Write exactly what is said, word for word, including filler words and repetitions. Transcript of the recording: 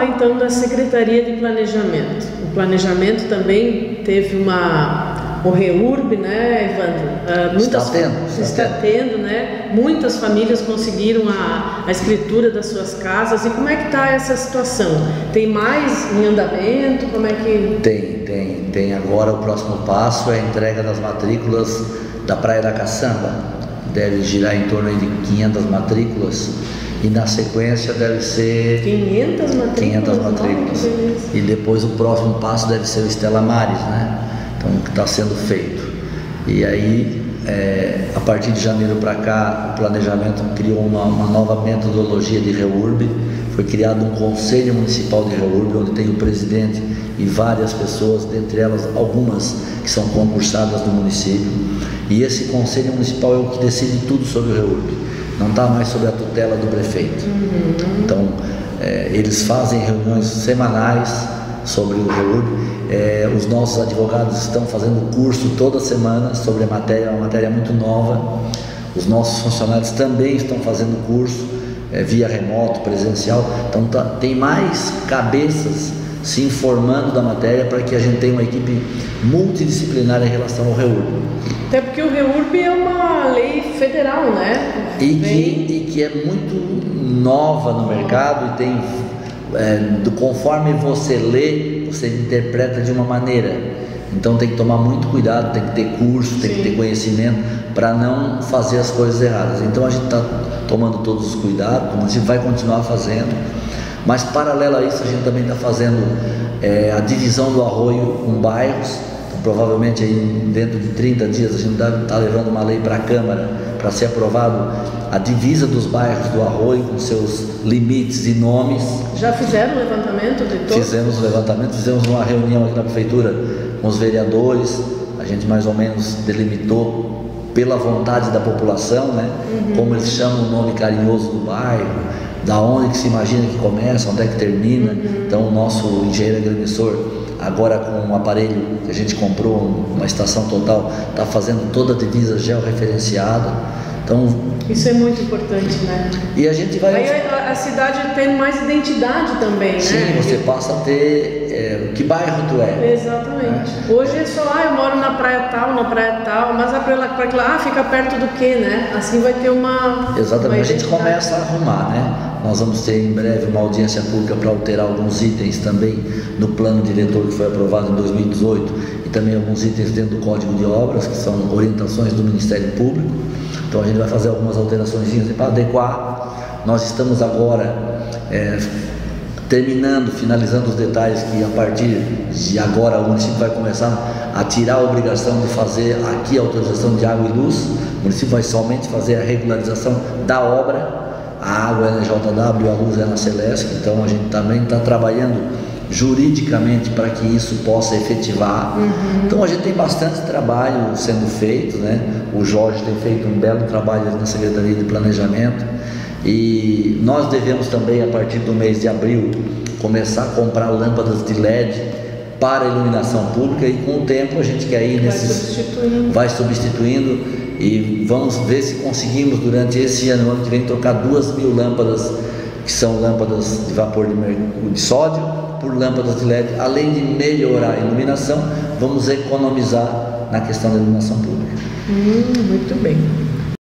então da Secretaria de Planejamento. O planejamento também teve uma... O REURB, né, Evandro? Uh, muitas, está tendo. Está, está tendo, né? Muitas famílias conseguiram a, a escritura das suas casas. E como é que está essa situação? Tem mais em andamento? Como é que... Tem, tem. Tem agora o próximo passo é a entrega das matrículas da Praia da Caçamba. Deve girar em torno de quinhentas matrículas. E na sequência deve ser... quinhentas matrículas? quinhentas matrículas. Não, e depois o próximo passo deve ser o Estela Maris, né? Então, o que está sendo feito. E aí, é, a partir de janeiro para cá, o planejamento criou uma, uma nova metodologia de REURB. Foi criado um Conselho Municipal de REURB, onde tem o presidente e várias pessoas, dentre elas algumas que são concursadas do município. E esse Conselho Municipal é o que decide tudo sobre o REURB. Não está mais sob a tutela do prefeito. Uhum. Então, é, eles fazem reuniões semanais sobre o REURB. É, os nossos advogados estão fazendo curso toda semana sobre a matéria, uma matéria muito nova. Os nossos funcionários também estão fazendo curso é, via remoto, presencial. Então tá, tem mais cabeças se informando da matéria para que a gente tenha uma equipe multidisciplinar em relação ao REURB. Até porque o REURB é uma lei federal, né? E que, e que é muito nova no mercado e tem, é, do, conforme você lê, você interpreta de uma maneira. Então tem que tomar muito cuidado, tem que ter curso, tem Sim. que ter conhecimento para não fazer as coisas erradas. Então a gente está tomando todos os cuidados, a gente vai continuar fazendo, mas paralelo a isso a gente também está fazendo é, a divisão do arroio com bairros. Então, provavelmente aí dentro de trinta dias a gente está levando uma lei para a Câmara para ser aprovado a divisa dos bairros do arroio com seus limites e nomes. Já fizeram o levantamento de todos? Fizemos o levantamento, fizemos uma reunião aqui na prefeitura com os vereadores, a gente mais ou menos delimitou pela vontade da população, né? Uhum. Como eles chamam o nome carinhoso do bairro, da onde que se imagina que começa, onde é que termina. Uhum. Então o nosso engenheiro agrimensor, agora com um aparelho que a gente comprou, uma estação total, está fazendo toda a divisa georreferenciada. Então, isso é muito importante, né? E a gente vai... Aí a, a cidade tem mais identidade também, Sim, né? Sim, você passa a ter... É, que bairro tu é? Exatamente. É. Hoje é só, ah, eu moro na praia tal, na praia tal, mas ah, para aquela, ah, fica perto do quê, né? Assim vai ter uma... Exatamente, uma a gente começa a arrumar, né? Nós vamos ter em breve uma audiência pública para alterar alguns itens também no plano diretor que foi aprovado em dois mil e dezoito e também alguns itens dentro do Código de Obras, que são orientações do Ministério Público. Então a gente vai fazer algumas alterações para adequar. Nós estamos agora é, terminando, finalizando os detalhes que a partir de agora o município vai começar a tirar a obrigação de fazer aqui a autorização de água e luz. O município vai somente fazer a regularização da obra. A água é na J W, a luz é na Celesc. Então a gente também está trabalhando juridicamente para que isso possa efetivar. Uhum. Então a gente tem bastante trabalho sendo feito, né? O Jorge tem feito um belo trabalho na Secretaria de Planejamento e nós devemos também, a partir do mês de abril, começar a comprar lâmpadas de L E D para iluminação pública e com o tempo a gente quer ir nesses... Vai substituindo. Vai substituindo e vamos ver se conseguimos durante esse ano, ano que vem, trocar duas mil lâmpadas que são lâmpadas de vapor de, de sódio por lâmpadas de L E D. Além de melhorar a iluminação, vamos economizar na questão da iluminação pública. Hum, muito bem.